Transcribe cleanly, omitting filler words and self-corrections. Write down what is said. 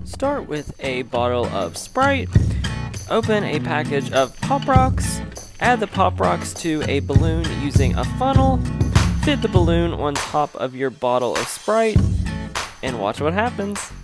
Start with a bottle of Sprite, open a package of Pop Rocks, add the Pop Rocks to a balloon using a funnel, fit the balloon on top of your bottle of Sprite, and watch what happens.